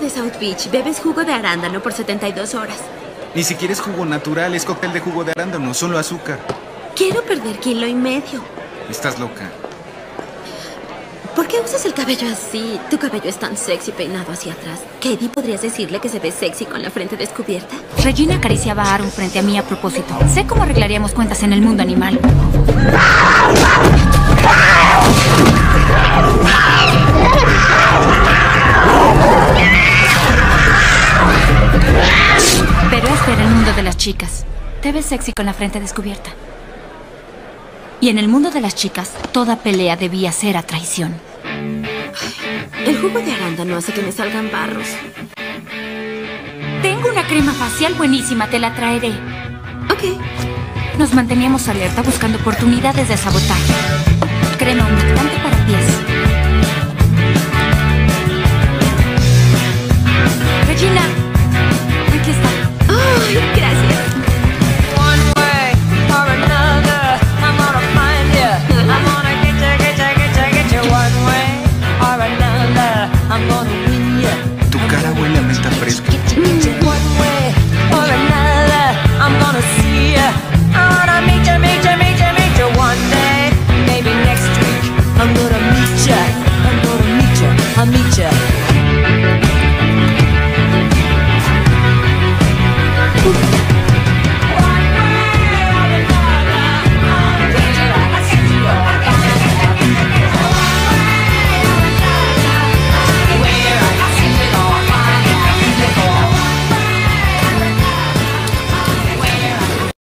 de South Beach. Bebes jugo de arándano por 72 horas. Ni siquiera es jugo natural, es cóctel de jugo de arándano, solo azúcar. Quiero perder 1,5 kilos. Estás loca. ¿Por qué usas el cabello así? Tu cabello es tan sexy peinado hacia atrás. Katie, ¿podrías decirle que se ve sexy con la frente descubierta? Regina acariciaba a Aaron frente a mí a propósito. Sé cómo arreglaríamos cuentas en el mundo animal. Pero este era el mundo de las chicas. Te ves sexy con la frente descubierta. Y en el mundo de las chicas, toda pelea debía ser a traición. El jugo de arándano hace que me salgan barros. Tengo una crema facial buenísima, te la traeré. Ok. Nos manteníamos alerta buscando oportunidades de sabotaje. Crema humectante para pies. Regina, aquí está. ¡Ay, gracias! One way or another, I'm gonna find you. I'm gonna get you. One way or another, I'm gonna